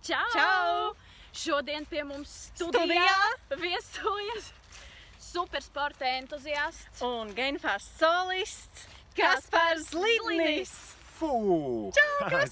Čau! Čau! Šodien pie mums studijā viesojas supersporta entuziasts Un Gainfast solists Kaspars Lidnis. Fū! Čau,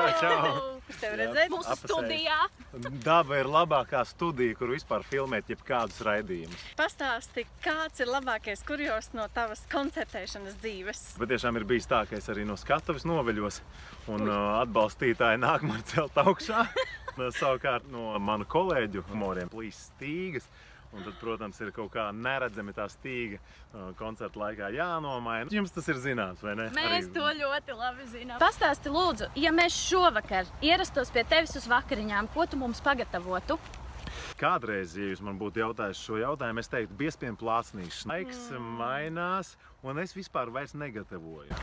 Čau! Tev redzēt? mūsu Apsveicu. studijā. Daba ir labākā studija, kur vispār filmēt jebkādus raidījumus. Pastāsti, kāds ir labākais kurjos no tavas koncertēšanas dzīves? Bet tiešām ir bijis tā, ka es arī no skatuves noveļos un atbalstītāji nāk man celt augšā. Savukārt no manu kolēģu humoriem plīs stīgas. Un tad, protams, ir kaut kā neredzami tā stīga koncerta laikā jānomaina. Jums tas ir zināms, vai ne? Mēs to ļoti labi zinām. Pastāsti lūdzu, ja mēs šovakar ierastos pie tevis uz vakariņām, ko tu mums pagatavotu? Kādreiz, ja jūs man būtu jautājis šo jautājumu, es teiktu biespiem plācnīšs. Laiks mainās, un es vispār vairs negatavoju.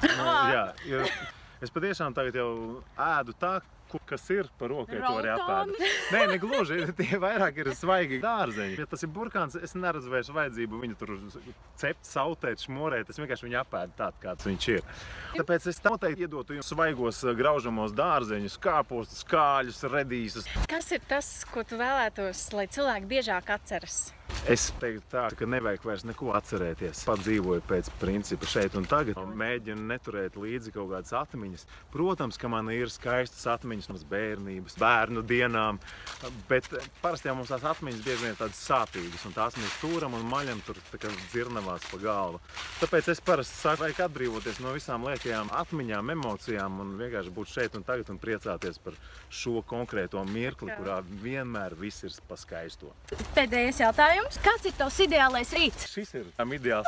Jā, es patiešām tagad jau ēdu tā, kas ir par roku, ja to arī apēdu. Nē, negluži, tie vairāk ir svaigi dārzeņi. Ja tas ir burkāns, es neredzu vairs vajadzību viņu tur cept, sautēt, šmorēt. Es vienkārši viņu apēdu tādu, kāds viņš ir. Tāpēc es noteikti iedotu jums svaigos graužamos dārzeņus, kāpostus, kāļus, redīsus. Kas ir tas, ko tu vēlētos, lai cilvēki biežāk atceras? Es teiktu tā, ka nevajag vairs neko atcerēties. Pat dzīvoju pēc principa šeit un tagad. Mēģinu neturēt līdzi kaut kādas atmiņas. Protams, ka man ir skaistas atmiņas no bērnības, bērnu dienām, bet parasti jau mums tās atmiņas bieži vien tādas sāpīgas, un tās mēs turam un maļam tur tā kā dzirnavās pa galvu. Tāpēc es parasti saku, vajag atbrīvoties no visām liekajām atmiņām, emocijām un vienkārši būt šeit un tagad un priecāties par šo konkrēto mirkli, kurā vienmēr viss ir pa skaisto. Pēdējais jautājums. Kāds ir tavs ideālais rīts? Šis ir ideāls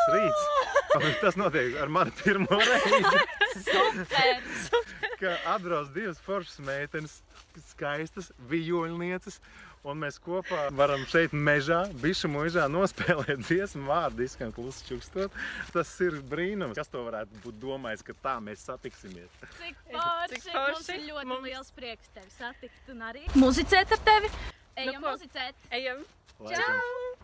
rīts. Tas notiek ar mani pirmo reizi. Super! Ka atbrauc divas foršas meitenes, skaistas vijoļnieces, un mēs kopā varam šeit mežā, bišu muižā nospēlēt dziesmu, vārdu izskan klusi čukstot. Tas ir brīnums. Kas to varētu būt domājis, ka tā mēs satiksimies? Cik forši! forši. Mums ir ļoti liels prieks tevi satikt un arī muzicēt ar tevi. Ejam muzicēt! Ejam! Čau!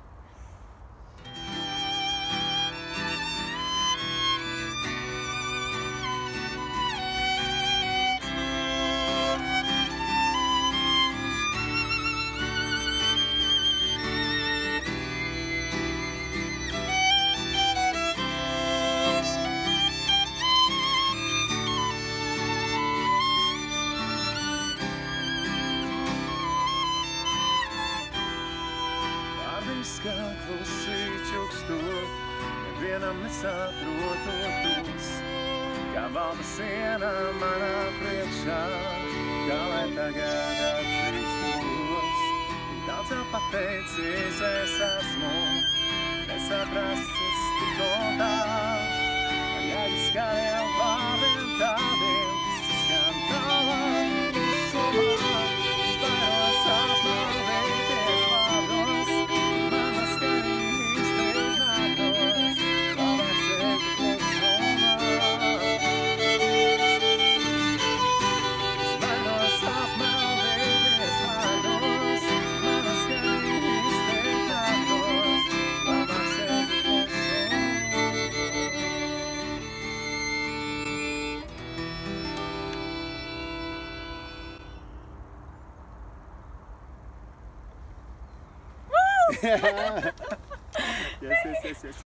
Skan klusi čukstot, nevienam nesaprototos, kā valda siena manā priekšā, kā lai tagad atzīstos. Daudz jau pateicis es esmu, nesaprasts tikko tā, ja izskaniem vārdiem tādiem, kas skan tālāk visumā, spēros apmaldīties vārdos. Yes.